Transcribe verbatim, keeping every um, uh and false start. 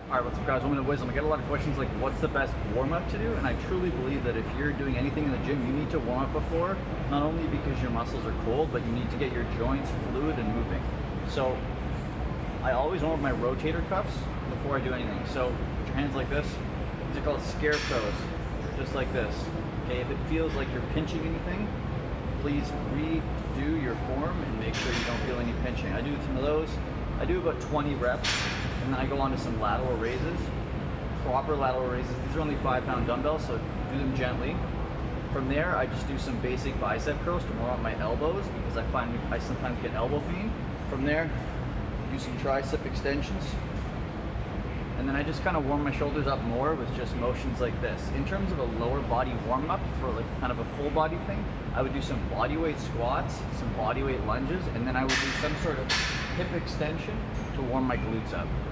Alright, what's up guys, Woman of Wisdom. I get a lot of questions like what's the best warm-up to do, and I truly believe that if you're doing anything in the gym, you need to warm up before, not only because your muscles are cold, but you need to get your joints fluid and moving. So I always warm up my rotator cuffs before I do anything. So put your hands like this. These are called scarecrows, just like this. Okay, if it feels like you're pinching anything, please redo your form and make sure you don't feel any pinching. I do some of those. I do about twenty reps, and then I go on to some lateral raises, proper lateral raises. These are only five pound dumbbells, so do them gently. From there, I just do some basic bicep curls to warm up my elbows because I find I sometimes get elbow pain. From there, do some tricep extensions. And then I just kind of warm my shoulders up more with just motions like this. In terms of a lower body warm up for like kind of a full body thing, I would do some body weight squats, some body weight lunges, and then I would do some sort of hip extension to warm my glutes up.